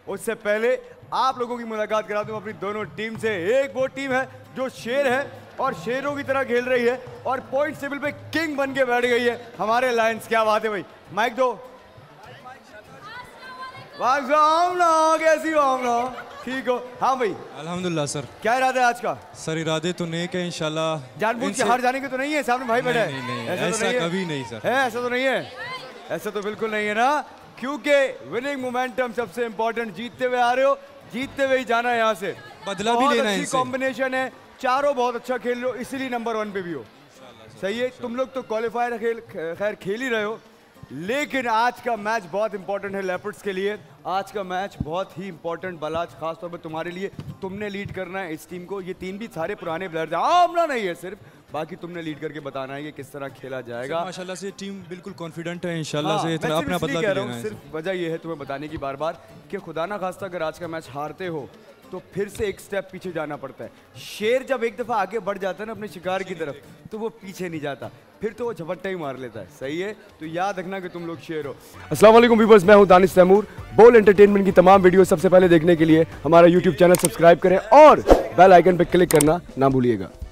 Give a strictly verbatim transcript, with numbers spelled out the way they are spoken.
उससे पहले आप लोगों की मुलाकात करा दूं अपनी दोनों टीम से। एक वो टीम है जो शेर है और शेरों की तरह खेल रही है और पॉइंट टेबल पे किंग बन के बैठ गई है हमारे लायंस। क्या बात है भाई, माइक दो। कैसी हो? ठीक हो? हाँ भाई अल्हम्दुलिल्लाह सर। क्या इरादा है आज का? सर इरादे तो नेक है इंशाल्लाह। जानबूझ के हार जाने के तो नहीं है? सामने भाई बैठा है। नहीं, नहीं, ऐसा, ऐसा तो नहीं कभी नहीं सर। है ऐसा तो नहीं है, ऐसा तो बिल्कुल नहीं है ना, क्योंकि विनिंग मोमेंटम सबसे इंपॉर्टेंट। जीतते हुए आ रहे हो, जीतते हुए ही जाना है यहाँ से। बदला भी लेना है इनसे। कॉम्बिनेशन है, चारों बहुत अच्छा खेल रहे हो, इसीलिए नंबर वन पे भी हो। सही है, तुम लोग तो क्वालिफायर खेल खैर खेल ही रहे हो, लेकिन आज का मैच बहुत इंपॉर्टेंट है लेपर्ड्स के लिए। आज का मैच बहुत ही इंपॉर्टेंट बलाज, खास तौर पे तुम्हारे लिए। तुमने लीड करना है इस टीम को। ये तीन भी सारे पुराने प्लेयर्स हैं, आमना नहीं है सिर्फ, बाकी तुमने लीड करके बताना है कि किस तरह खेला जाएगा। माशाल्लाह से टीम बिल्कुल कॉन्फिडेंट है इंशाल्लाह हाँ, से। इतना अपना बदला भी लेना है। सिर्फ वजह ये है तुम्हें बताने की बार बार कि खुदा ना खास्ता अगर आज का मैच हारते हो तो फिर से एक स्टेप पीछे जाना पड़ता है। शेर जब एक दफा आगे बढ़ जाता है ना अपने शिकार की तरफ, तो वो पीछे नहीं जाता, फिर तो वो झपट्टा ही मार लेता है। सही है, तो याद रखना कि तुम लोग शेर हो। अस्सलाम वालेकुम व्यूअर्स, मैं हूं दानिश तैमूर। बोल एंटरटेनमेंट की तमाम वीडियो सबसे पहले देखने के लिए हमारा यूट्यूब चैनल सब्सक्राइब करें और बेल आइकन पर क्लिक करना ना भूलिएगा।